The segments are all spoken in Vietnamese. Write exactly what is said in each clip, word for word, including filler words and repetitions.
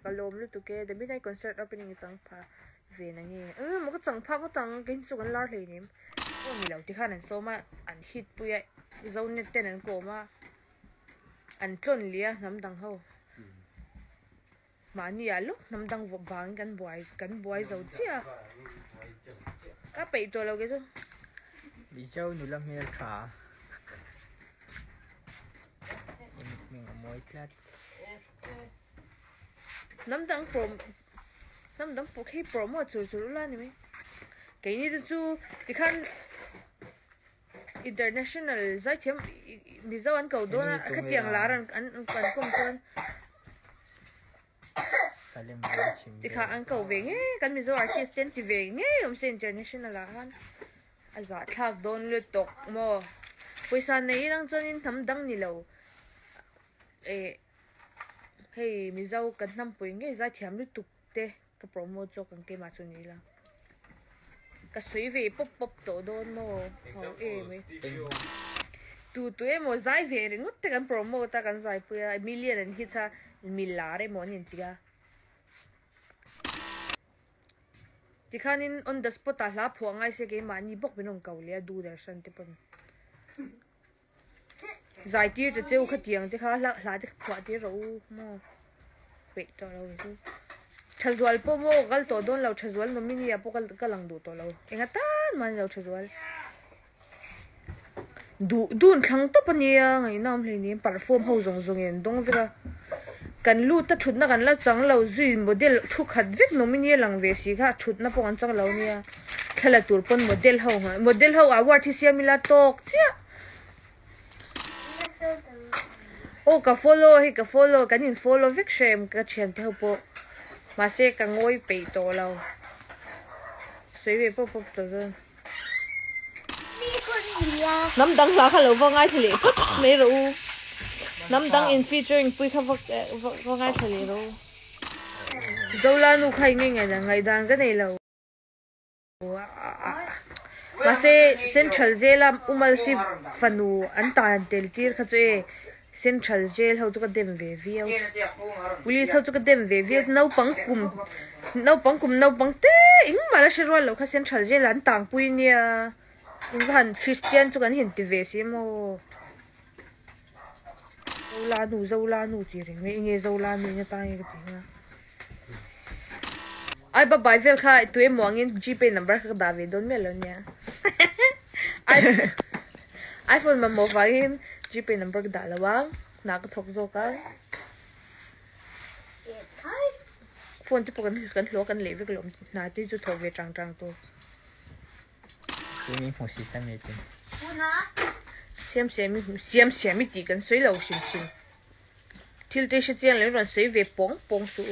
kalom lu tu ke the midnight concert opening chang pha ve na nge eh mo ka chang pha ko tang kin su kan lar hlei nim o mi lo ti khan an so ma an hit pu ya zone net ten an ko ma an thon lia nam dang ho mà ni alo nam dang vo bang kan boy kan boy zo chia ka pe to lo ke so bị châu nu lam hel tra em mình mồi clat nam dang prom nam dang pok hi promo chu chu la ni me cái ni chu ti khan international zai thiam mi zo an ko do na kha tiang la ran an kan kom ton thì khá ăn cầu về nghe căn mình artist tên thì về nghe ông xem international là han à dạ thạc đồn lượt tục mà bây giờ này đang cho nên thấm đăng như lâu ê hey mình giàu cần năm mươi nghe ra thiam lượt tục thế cái promo cho cần cái mà cho này là cái suy về pop pop tổ đồn mà họ ê mấy tụi tụi em mà giải về rồi ngất cái promo ta cần giải bây million and hit ha millar em muốn nhìn chưa thì khán in on the spot ta lá phuang ai sẽ cái mà ni bốc bên ông cầu lia du der san te pon giải tia cho treo khát tiếng thì khá là là thì phá tia rồi mà vậy cho lâu rồi chazwal po mo gal to don lau chazwal no mini apo gal kalang du to lau enga tan man lau chazwal du dun thang to pania ngai nam hlei ni perform ho zong zong en dong vela kan lu ta thut na kan la chang lo zui model thu khat vek no mini lang ve si kha thut na pon chang lo nia khala tur pon model ho ha model ho award thi sia mila tok chia o ka follow hi ka follow kan in follow vek shem ka chen te ho po mà sẽ cả ngôi bị tổ lâu suy về bốc bốc tổ rồi nắm đăng lá khá lâu vào ngay thì mấy rồi nắm đăng in featuring bui khá vào vào ngay thì rồi dâu la nu khai ngay ngày là ngày đang cái này lâu mà sẽ central jail làm umal si fanu an ta tel tir khá chơi central jail hậu cho cái đêm về video police hậu cho cái đêm về video nấu băng cùm nấu băng cùm nấu băng té ing mà là sẽ rồi lâu cái central jail làm tang pui nia in han Christian cho cái hiện ti về xí mô dâu la nu dâu la nu gì rồi nghe nghe dâu la nu như tai cái tiếng ai bà bài vel khai tụi em mong in G P number cái đà về đón mẹ luôn nha iPhone mà mua phải G P number cái là bang, nak thok zo ka. Phone tu pun kan lo kan lewe kelom, na tu tu thok ve trang trang tu. Ini fungsi tan itu. Xiam xiam xiam xiam mi ti kan sui lo sim sim. Til te shi jian le ran sui ve pong pong su.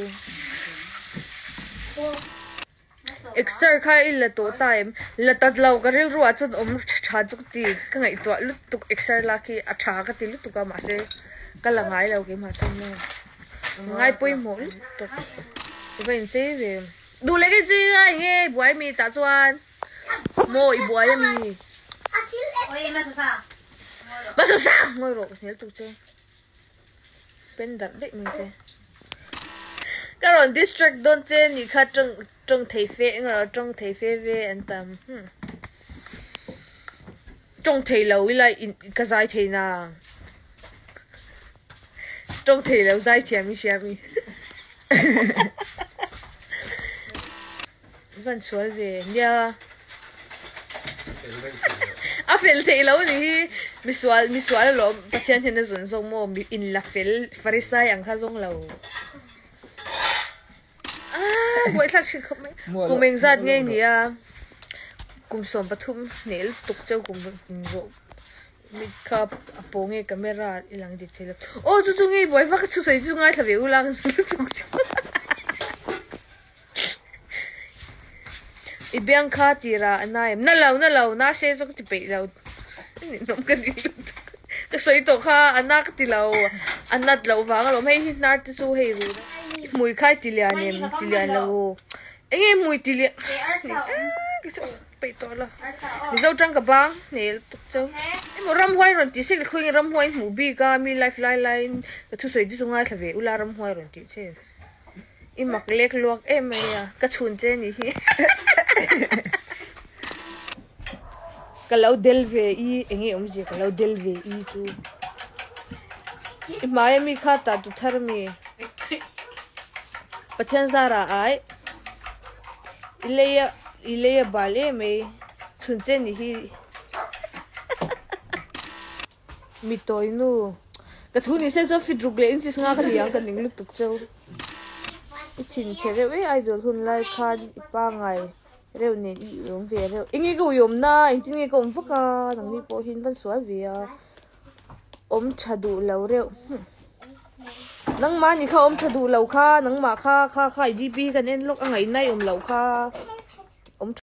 Exer khai illa to time la tat lau ka rel ruwa chun om tha chuk ti ka ngai to lut tuk exer la ki a tha ka ti lut tuka ma se ka la ngai lau ke ma thum no ngai pui mo to to ben se ve du le ke ji a he boy mi ta chuan mo i boy mi oi ma sa sa ma sa sa ngoi ro ne tu che pen dar de mi te cái rồi district don trên thì khá trông trông thấy phê rồi trông thấy phê về anh tâm trông thấy lâu là cái giải thế nào trông thấy lâu giải thế mi xem mi vẫn xuôi về nha à phèn thấy lâu thì mi xuôi mi xuôi là lo bắt chân thì nó dồn dồn mò mi in là phèn farisai ăn khá dồn lâu buổi sáng chị không mấy cùng mình ra nghe nhỉ cùng sống bắt thum nè tục chơi cùng cùng rộ mình khắp bố nghe camera ilang đi chơi ô chú chú nghe buổi phát chú thấy chú ngay là về ulang ibiang khá tira anh em na lâu na lâu na xe cho cái bị lâu nông cái gì cái sợi tổ khá anh na cái lâu anh nát lâu vàng lâu mấy nát chú hay rồi mùi khai tilian em tilian lâu anh em mùi tilian bị to là dâu trắng cả bang nè tục dâu em một ram hoai rồi tí xích khơi ram hoai mù bi ga mi life line line cái thứ gì đi xuống ai là về ula ram hoai rồi tí thế i mak lek luak em ya ka chun che ni hi kalau del ve i enge om je kalau del ve i chu i mai mi kha ta tu thar mi pathian zara ai ileya ileya bale me chun che ni hi mi toy nu ka thu ni se so fit ruk le in chi nga ka yang ka ning lu tuk chau i chin che re we idol hun lai khan pa ngai reu ne i yom ve reu ingi ko yom na in tingi ko om faka nang ni po hin van sual ve a om thadu lo reu nang ma ni kha om thadu lo kha nang ma kha kha kha di pi kan en lok angai nai om lo kha